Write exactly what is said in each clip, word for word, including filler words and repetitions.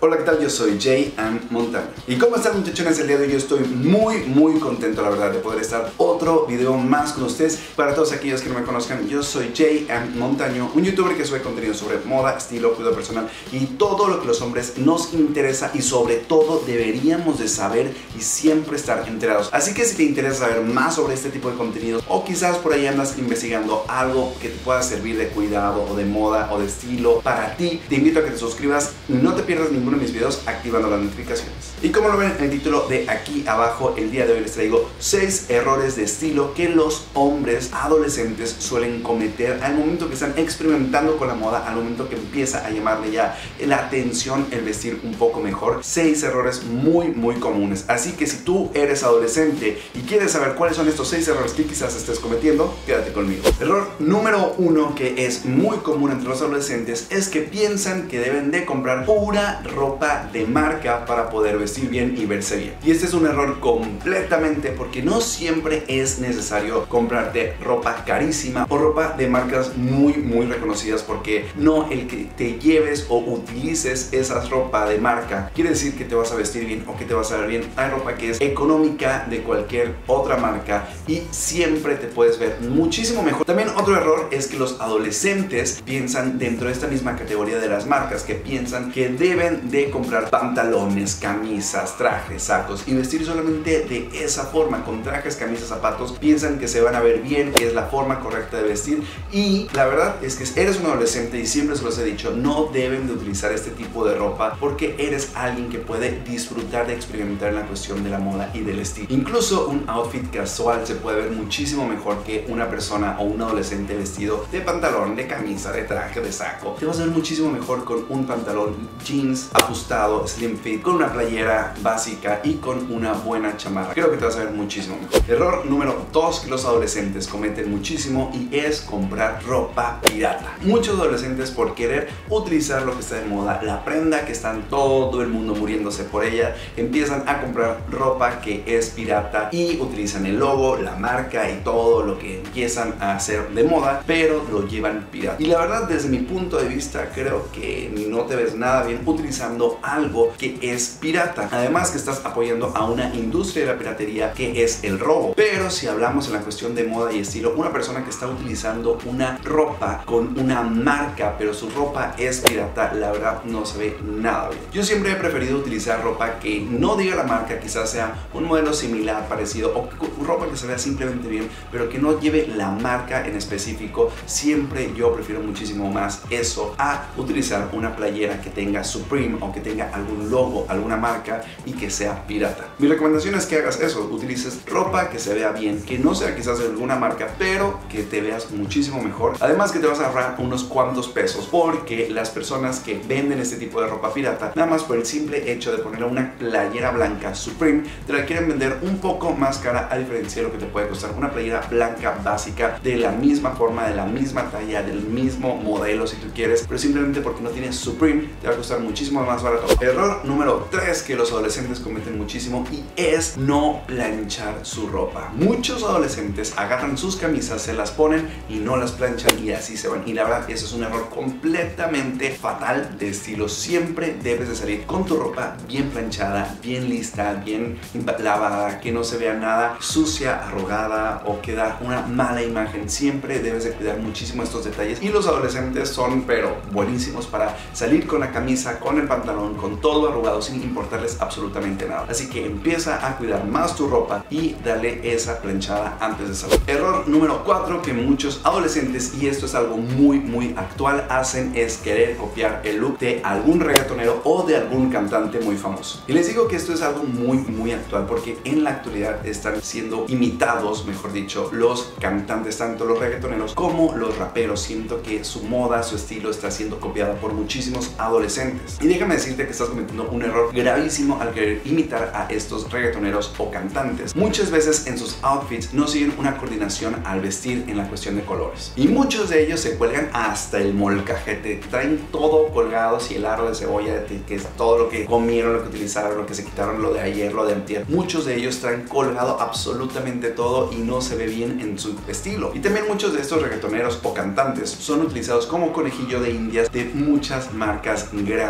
Hola, ¿qué tal? Yo soy Jay and Montaño. ¿Y cómo están, muchachones? El día de hoy yo estoy muy, muy contento, la verdad, de poder estar otro video más con ustedes. Para todos aquellos que no me conozcan, yo soy Jay and Montaño, un youtuber que sube contenido sobre moda, estilo, cuidado personal y todo lo que los hombres nos interesa y sobre todo deberíamos de saber y siempre estar enterados. Así que si te interesa saber más sobre este tipo de contenido o quizás por ahí andas investigando algo que te pueda servir de cuidado o de moda o de estilo para ti, te invito a que te suscribas y no te pierdas ninguno de mis videos activando las notificaciones. Y como lo ven en el título de aquí abajo, el día de hoy les traigo seis errores de estilo que los hombres adolescentes suelen cometer al momento que están experimentando con la moda, al momento que empieza a llamarle ya la atención el vestir un poco mejor. Seis errores muy muy comunes. Así que si tú eres adolescente y quieres saber cuáles son estos seis errores que quizás estés cometiendo, quédate conmigo. Error número uno que es muy común entre los adolescentes es que piensan que deben de comprar pura ropa de marca para poder vestir bien y verse bien. Y este es un error completamente, porque no siempre es necesario comprarte ropa carísima o ropa de marcas muy muy reconocidas, porque no el que te lleves o utilices esa ropa de marca quiere decir que te vas a vestir bien o que te vas a ver bien. Hay ropa que es económica de cualquier otra marca y siempre te puedes ver muchísimo mejor. También otro error es que los adolescentes piensan dentro de esta misma categoría de las marcas, que piensan que deben de comprar pantalones, camisas, trajes, sacos y vestir solamente de esa forma, con trajes, camisas, zapatos. Piensan que se van a ver bien, que es la forma correcta de vestir, y la verdad es que eres un adolescente y siempre se los he dicho, no deben de utilizar este tipo de ropa porque eres alguien que puede disfrutar de experimentar en la cuestión de la moda y del estilo. Incluso un outfit casual se puede ver muchísimo mejor que una persona o un adolescente vestido de pantalón, de camisa, de traje, de saco. Te vas a ver muchísimo mejor con un pantalón jeans ajustado, slim fit, con una playera básica y con una buena chamarra. Creo que te vas a ver muchísimo mejor. Error número dos que los adolescentes cometen muchísimo y es comprar ropa pirata. Muchos adolescentes, por querer utilizar lo que está de moda, la prenda que está todo el mundo muriéndose por ella, empiezan a comprar ropa que es pirata y utilizan el logo, la marca y todo lo que empiezan a hacer de moda, pero lo llevan pirata. Y la verdad, desde mi punto de vista, creo que no te ves nada bien utilizando algo que es pirata. Además que estás apoyando a una industria de la piratería que es el robo. Pero si hablamos en la cuestión de moda y estilo, una persona que está utilizando una ropa con una marca pero su ropa es pirata, la verdad no se ve nada bien. Yo siempre he preferido utilizar ropa que no diga la marca, quizás sea un modelo similar, parecido, o ropa que se vea simplemente bien pero que no lleve la marca en específico. Siempre yo prefiero muchísimo más eso a utilizar una playera que tenga Supreme o que tenga algún logo, alguna marca y que sea pirata. Mi recomendación es que hagas eso, utilices ropa que se vea bien, que no sea quizás de alguna marca, pero que te veas muchísimo mejor. Además que te vas a ahorrar unos cuantos pesos, porque las personas que venden este tipo de ropa pirata, nada más por el simple hecho de poner una playera blanca Supreme, te la quieren vender un poco más cara, a diferencia de lo que te puede costar una playera blanca básica de la misma forma, de la misma talla, del mismo modelo si tú quieres, pero simplemente porque no tienes Supreme te va a costar muchísimo más barato. Error número tres que los adolescentes cometen muchísimo y es no planchar su ropa. Muchos adolescentes agarran sus camisas, se las ponen y no las planchan y así se van, y la verdad eso es un error completamente fatal de estilo. Siempre debes de salir con tu ropa bien planchada, bien lista, bien lavada, que no se vea nada sucia, arrugada o que da una mala imagen. Siempre debes de cuidar muchísimo estos detalles y los adolescentes son pero buenísimos para salir con la camisa, con el pantalón, con todo arrugado sin importarles absolutamente nada. Así que empieza a cuidar más tu ropa y dale esa planchada antes de salir. Error número cuatro que muchos adolescentes, y esto es algo muy muy actual, hacen es querer copiar el look de algún reggaetonero o de algún cantante muy famoso. Y les digo que esto es algo muy muy actual porque en la actualidad están siendo imitados, mejor dicho, los cantantes, tanto los reggaetoneros como los raperos. Siento que su moda, su estilo está siendo copiada por muchísimos adolescentes. Y déjame decirte que estás cometiendo un error gravísimo al querer imitar a estos reggaetoneros o cantantes. Muchas veces en sus outfits no siguen una coordinación al vestir en la cuestión de colores. Y muchos de ellos se cuelgan hasta el molcajete. Traen todo colgado, si el aro de cebolla, que es todo lo que comieron, lo que utilizaron, lo que se quitaron, lo de ayer, lo de antier. Muchos de ellos traen colgado absolutamente todo y no se ve bien en su estilo. Y también muchos de estos reggaetoneros o cantantes son utilizados como conejillo de indias de muchas marcas grandes. Esas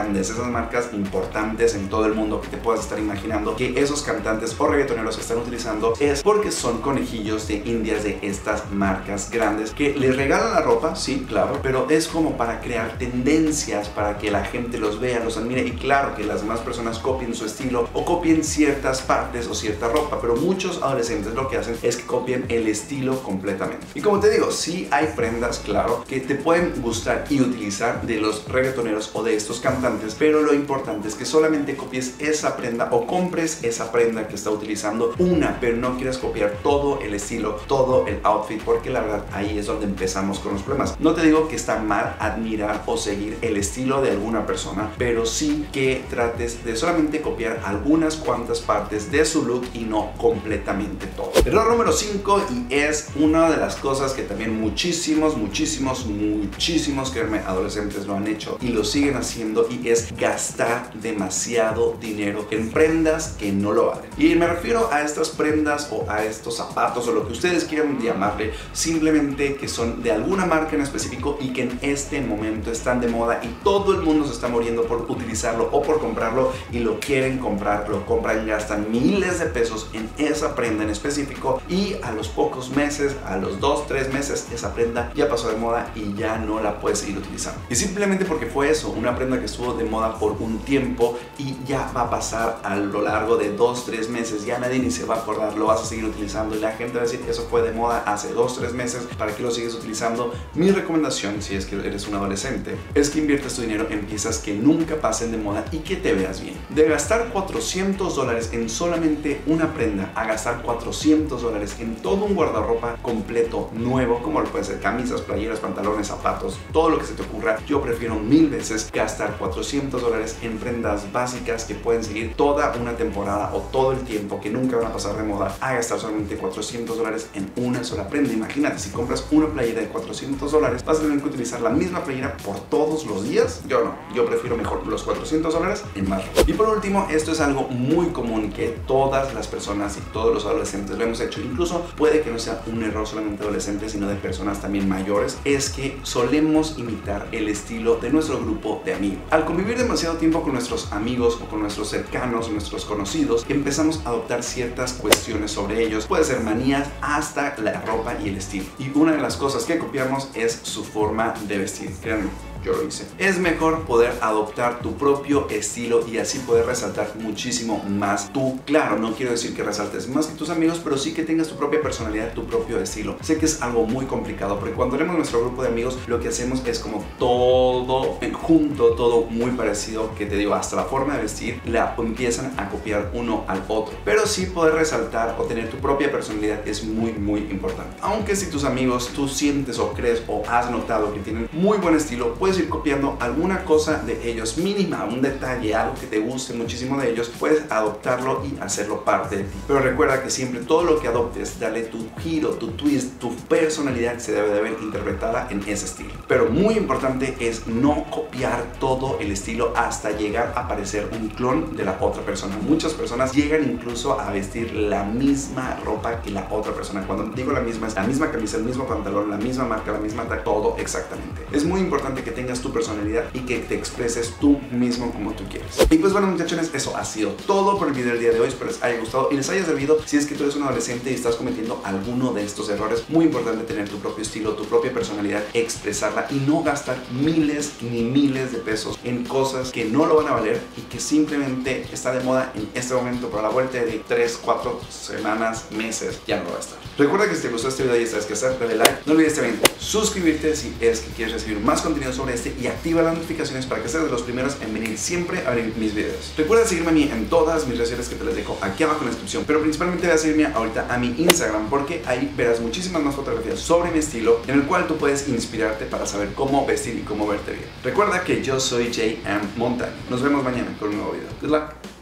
esas marcas importantes en todo el mundo que te puedas estar imaginando, que esos cantantes o reggaetoneros están utilizando, es porque son conejillos de indias de estas marcas grandes que les regalan la ropa, sí, claro, pero es como para crear tendencias, para que la gente los vea, los admire y claro, que las demás personas copien su estilo o copien ciertas partes o cierta ropa, pero muchos adolescentes lo que hacen es que copien el estilo completamente. Y como te digo, sí hay prendas, claro, que te pueden gustar y utilizar de los reggaetoneros o de estos cantantes, pero lo importante es que solamente copies esa prenda o compres esa prenda que está utilizando una, pero no quieras copiar todo el estilo, todo el outfit, porque la verdad ahí es donde empezamos con los problemas. No te digo que está mal admirar o seguir el estilo de alguna persona, pero sí que trates de solamente copiar algunas cuantas partes de su look y no completamente todo. Error número cinco, y es una de las cosas que también muchísimos, muchísimos, muchísimos, créanme, adolescentes lo han hecho y lo siguen haciendo, y es gastar demasiado dinero en prendas que no lo valen. Y me refiero a estas prendas o a estos zapatos o lo que ustedes quieran llamarle, simplemente que son de alguna marca en específico y que en este momento están de moda y todo el mundo se está muriendo por utilizarlo o por comprarlo y lo quieren comprar, lo compran, gastan miles de pesos en esa prenda en específico y a los pocos meses, a los dos, tres meses, esa prenda ya pasó de moda y ya no la puedes seguir utilizando. Y simplemente porque fue eso, una prenda que estuvo de moda por un tiempo y ya va a pasar a lo largo de dos, tres meses, ya nadie ni se va a acordar, lo vas a seguir utilizando y la gente va a decir, eso fue de moda hace dos, tres meses, ¿para qué lo sigues utilizando? Mi recomendación, si es que eres un adolescente, es que inviertas tu dinero en piezas que nunca pasen de moda y que te veas bien. De gastar cuatrocientos dólares en solamente una prenda a gastar cuatrocientos dólares en todo un guardarropa completo, nuevo, como lo puede ser camisas, playeras, pantalones, zapatos, todo lo que se te ocurra, yo prefiero mil veces gastar cuatrocientos dólares en prendas básicas que pueden seguir toda una temporada o todo el tiempo, que nunca van a pasar de moda, a gastar solamente cuatrocientos dólares en una sola prenda. Imagínate, si compras una playera de cuatrocientos dólares, vas a tener que utilizar la misma playera por todos los días. Yo no, yo prefiero mejor los cuatrocientos dólares en más ropa. Y por último, esto es algo muy común que todas las personas y todos los adolescentes lo hemos hecho, incluso puede que no sea un error solamente de adolescentes, sino de personas también mayores, es que solemos imitar el estilo de nuestro grupo de amigos. Al convivir demasiado tiempo con nuestros amigos o con nuestros cercanos, nuestros conocidos, empezamos a adoptar ciertas cuestiones sobre ellos, puede ser manías hasta la ropa y el estilo. Y una de las cosas que copiamos es su forma de vestir, créanme. Yo lo hice. Es mejor poder adoptar tu propio estilo y así poder resaltar muchísimo más tú. Claro, no quiero decir que resaltes más que tus amigos, pero sí que tengas tu propia personalidad, tu propio estilo. Sé que es algo muy complicado porque cuando tenemos nuestro grupo de amigos, lo que hacemos es como todo junto, todo muy parecido, que te digo, hasta la forma de vestir la empiezan a copiar uno al otro. Pero sí poder resaltar o tener tu propia personalidad es muy, muy importante. Aunque si tus amigos tú sientes o crees o has notado que tienen muy buen estilo, puedes ir copiando alguna cosa de ellos, mínima, un detalle, algo que te guste muchísimo de ellos, puedes adoptarlo y hacerlo parte de ti. Pero recuerda que siempre todo lo que adoptes, dale tu giro, tu twist, tu personalidad se debe de ver interpretada en ese estilo. Pero muy importante es no copiar todo el estilo hasta llegar a parecer un clon de la otra persona. Muchas personas llegan incluso a vestir la misma ropa que la otra persona. Cuando digo la misma, es la misma camisa, el mismo pantalón, la misma marca, la misma tag, todo exactamente. Es muy importante que tengas tu personalidad y que te expreses tú mismo como tú quieres. Y pues bueno, muchachones, eso ha sido todo por el video del día de hoy. Espero les haya gustado y les haya servido. Si es que tú eres un adolescente y estás cometiendo alguno de estos errores, muy importante tener tu propio estilo, tu propia personalidad, expresarla y no gastar miles ni miles de pesos en cosas que no lo van a valer y que simplemente está de moda en este momento, por la vuelta de tres, cuatro semanas, meses, ya no lo va a estar. Recuerda que si te gustó este video y sabes qué hacer, dale like. No olvides también suscribirte si es que quieres recibir más contenido sobre este y activa las notificaciones para que seas de los primeros en venir siempre a ver mis videos. Recuerda seguirme a mí en todas mis redes sociales que te las dejo aquí abajo en la descripción, pero principalmente vas a seguirme ahorita a mi Instagram porque ahí verás muchísimas más fotografías sobre mi estilo en el cual tú puedes inspirarte para saber cómo vestir y cómo verte bien. Recuerda que yo soy J M Montaño. Nos vemos mañana con un nuevo video. Good luck.